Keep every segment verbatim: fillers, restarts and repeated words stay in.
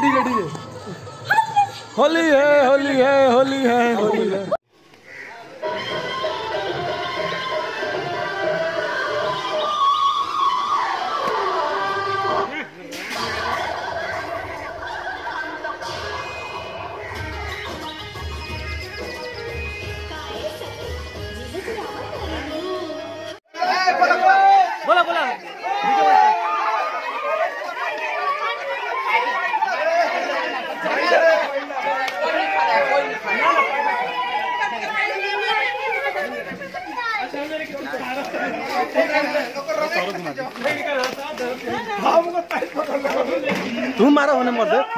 ठीक है ठीक है। होली है होली है होली है होली है। बोला बोला तुम मारो होने मत दे।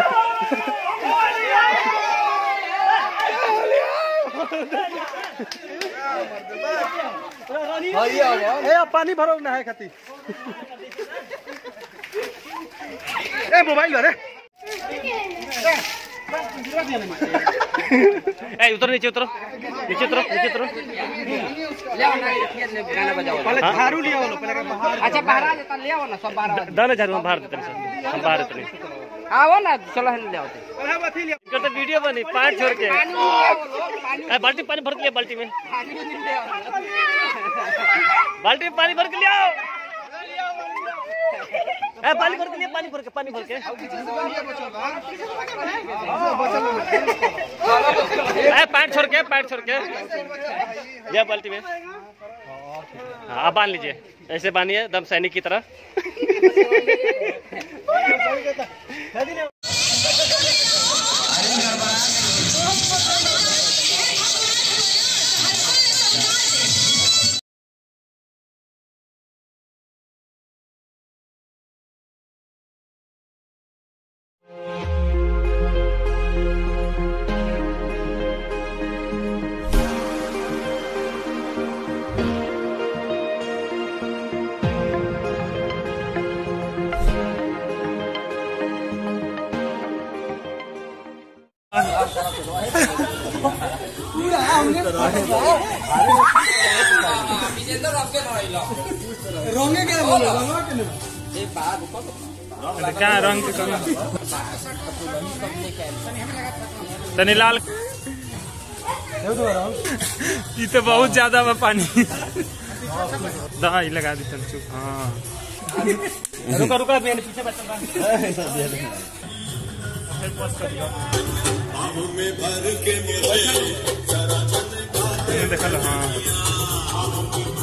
ए पानी भरो ना है खाती। ए मोबाइल अरे ए उतर नीचे उतरो नीचे उतरो नीचे उतरो। पहले झाड़ू लिया वाला पहले बाहर। अच्छा बाहर आ जाता ले आओ ना सब बाहर। दाना झाड़ू हम बाहर देते हैं हम बाहर देते हैं। आओ ना चलो हम ले आओते। कर तो वीडियो बनी पांच छोड़ के। ए बाल्टी पानी भर के ले बाल्टी में। बाल्टी में पानी भर के ले आओ। ए पानी भर के लिए पानी भर के पानी भर के। ए पैंट छोड़ के पैंट छोड़ के ये बाल्टी में। हाँ आप बांध लीजिए ऐसे बांधिए दम सैनिक की तरह। रोंगे क्या बोलो क्या रंग के कमी तनी लाल ये तो बहुत ज्यादा बा पानी। दवाई लगा दी चल चुप। हाँ रुका रुका मेरे पीछे बच्चा देखल। हाँ